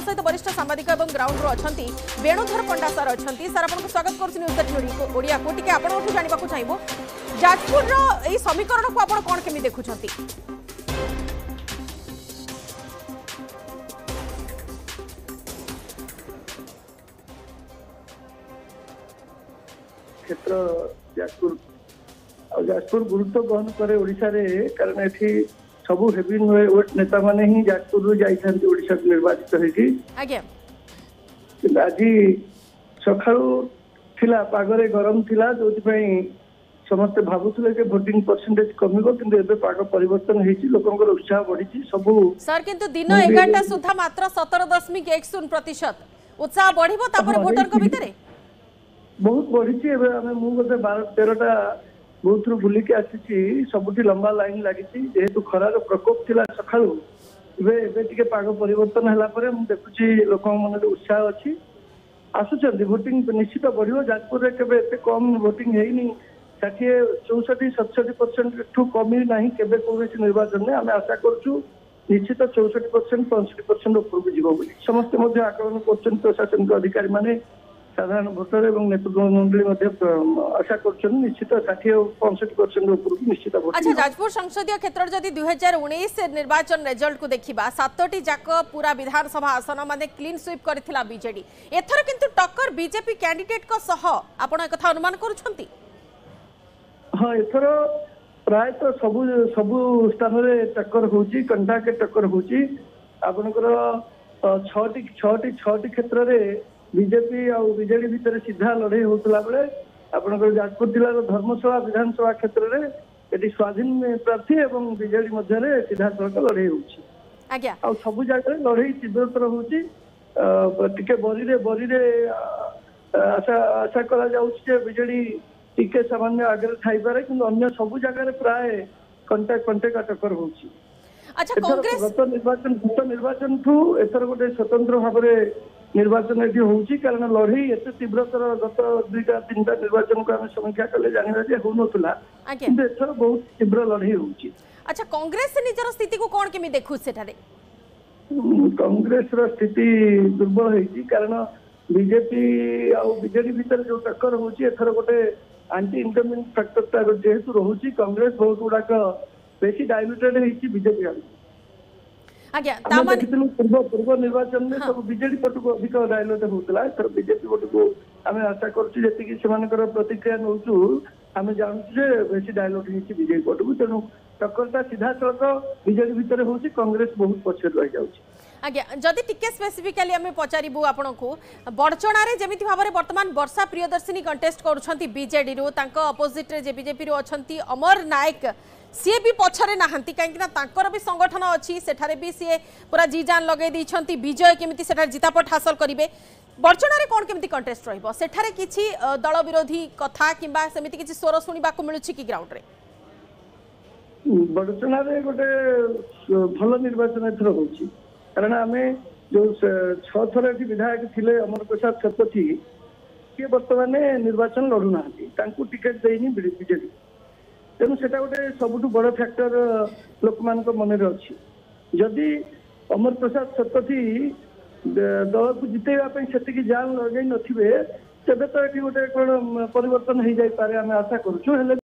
सहित वरिष्ठ सांबादिक और ग्राउंड रो अछंती वेणुधर पंडा सर अछंती सर आपन को स्वागत करछि न्यूज 18 ओडिया को टिके आपन ओठु जानिबा को चाहबो जाजपुर रो एई समीकरण को आपन कोन केमि देखुछंती क्षेत्र जाजपुर गुरुत्व बहन करे ओडिशा रे कारण एठी सबु हेवी वेट नेता माने ही जाजपुर जाइछन्ति ओडिशा निर्वाचित होइछि आज्ञा आज सखाळु थिला पागरे गरम थिला जोति पई समस्त भाबुथले जे वोटिंग परसेंटेज कमिबो किंतु एबे पाग परिवर्तन हेछि लोकंकर उत्साह बढ़िछि सबु सर किंतु दिन 11टा सुधा मात्र 17.10% उत्साह बढ़िबो तापर वोटर को भितरे बहुत बढ़िछि एबे हमें मु गोटे 12-13टा बहुत बुलिक आसी सबुठी लंबा लाइन लगी जेहेतु खरार प्रकोप थिला सखाळु एबे पाग परिवर्तन हला परे मु देखुची लोक मन उत्साह अच्छी आसुचंदी वोटिंग निश्चित बढ़ियो जाजपुर रे केबे एते कम वोटिंग हेइनी 60-64-67% ठू कमी नाही केबे कोनसी निर्वाचन में आमे आशा करछु निश्चित 64% 65% ऊपर को जीवो बोली समस्त मध्य आकलन करछन प्रशासन के अधिकारी माने साधारण भोटर एवं नेतृत्व मंडली आशा कर निश्चित 60-65% ऊपर निश्चित। अच्छा जाजपुर संसदीय क्षेत्र जदि 2019 निर्वाचन रिजल्ट को देखिबा 7टी जाक पूरा विधानसभा आसन माने क्लीन स्वीप करथिला बीजेडी एथर किंतु टक्कर बीजेपी कैंडिडेट को सह आपण ए कथा अनुमान करूछंती हां एथर प्राय तो सबु स्थान रे टक्कर होची कंटा के टक्कर होची आपनकर 6टी क्षेत्र रे बीजेपी और बीजेडी भितर सीधा लड़ाई होता बेले आपनकर जाजपुर जिलार धर्मशाला विधानसभा क्षेत्र में ये स्वाधीन प्रार्थी एवं बीजेडी मध्य सीधा सड़क लड़ाई हो सब जगह लड़ाई तीव्रतर होके बरी आशा करा बीजेडी टिके सामान्य आगे थाई पारे कि अन्य सब जगह प्राय कंटे का टक्कर हो गत निर्वाचन ठू एथर गोटे स्वतंत्र भाव निर्वाचन ये होची कारण लड़ाई एत तीव्रतर गत 2-3टा निर्वाचन को आम समीक्षा कले जाना हो नथुला किंतु एथर बहुत तीव्र लड़ाई होची। अच्छा कांग्रेस निजर स्थिति को कोन केमि देखु सेठारे कांग्रेस रो स्थिति दुर्बल होईची कारण बीजेपी आ बीजेडी भीतर जो टक्कर होची एथर गोटे एंटी इनकमिंग फैक्टर जेहेतु रहुची कांग्रेस बहुत गुड़ाक बेसी डायल्यूटेड होईची बीजेपी पूर्व निर्वाचन में सब बीजेडी पट को अधिक डायलट होता है बीजेपी पट को आम आशा कर प्रतिक्रिया नौचु आम जानूँ बेसी डायलट होती बीजेपी पट को तेणु टक्करटा सीधा सड़क बीजेडी भितर हो कांग्रेस बहुत पछे रही जाऊँगी आज्ञा जदि टिके स्पेसिफिकली आम पचारू आपण को बड़चणार जमी भाव में बर्तमान वर्षा प्रियदर्शिनी कंटेस्ट कर बीजेडी अपोजिट रे बीजेपी अच्छा अमर नायक सी भी पछरे नाहंती कहीं भी संगठन अच्छी सेठारे भी सी पूरा जी जान लगे देइछंती विजय केमिति सेठारे जितापट हासिल करिवे बड़चणार कौन केमिति कंटेस्ट रहिबो सेठारे किछि दल विरोधी कथा किंबा सेमिति किछि स्वर सुनिबा को मिलुछि कि ग्राउंड रे बड़चणार गोटे भल निर्वाचन एथर होछि कारण आमे जो 6 थर एठी विधायक थिले अमर प्रसाद शतपथी के वर्तमान निर्वाचन लड़ू नाहंती तांकू टिकेट देइनी बीजेडी तेणु से गोटे सबुठ बड़ फैक्टर लोक मान मन अच्छी जदि अमर प्रसाद शतपथी दल को जितेवाई से जान लगे नथिबे तेबे तो ये गोटे कौन परिवर्तन हो जाए आम आशा करूँ।